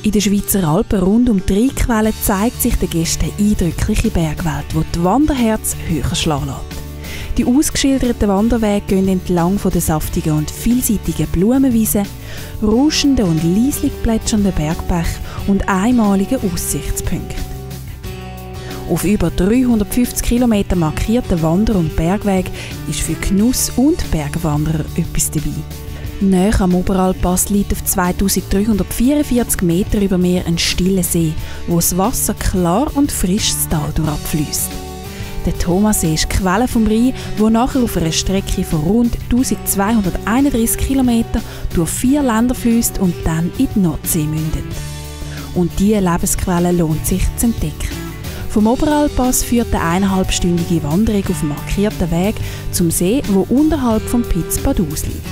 In den Schweizer Alpen rund um die Rheinquelle zeigt sich den Gästen eine eindrückliche Bergwelt, die die Wanderherz höher schlagen lässt. Die ausgeschilderten Wanderwege gehen entlang von den saftigen und vielseitigen Blumenwiesen, rauschenden und leislich plätschernden Bergbächen und einmaligen Aussichtspunkten. Auf über 350 km markierten Wander- und Bergweg ist für Genuss- und Bergwanderer etwas dabei. Nahe am Oberalppass liegt auf 2344 Meter über Meer ein stiller See, wo das Wasser klar und frisch das Tal durchabfliesst. Der Thomassee ist die Quelle vom Rhein, wo nachher auf einer Strecke von rund 1231 km durch 4 Länder fließt und dann in die Nordsee mündet. Und diese Lebensquelle lohnt sich zu entdecken. Vom Oberalppass führt eine 1,5-stündige Wanderung auf dem markierten Weg zum See, wo unterhalb vom Piz Padus liegt.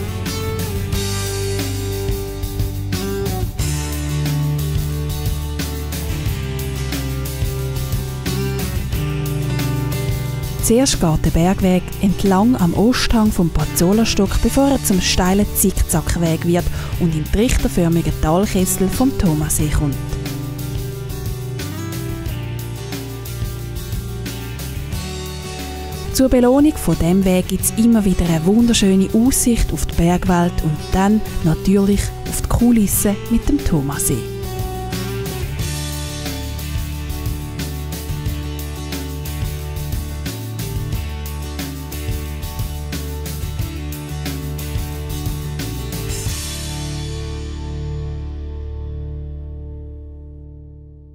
Zuerst geht der Bergweg entlang am Osthang vom Pazzola-Stock, bevor er zum steilen Zickzackweg wird und in den trichterförmigen Talkessel vom Thomassee kommt. Zur Belohnung von diesem Weg gibt es immer wieder eine wunderschöne Aussicht auf die Bergwelt und dann natürlich auf die Kulisse mit dem Thomassee.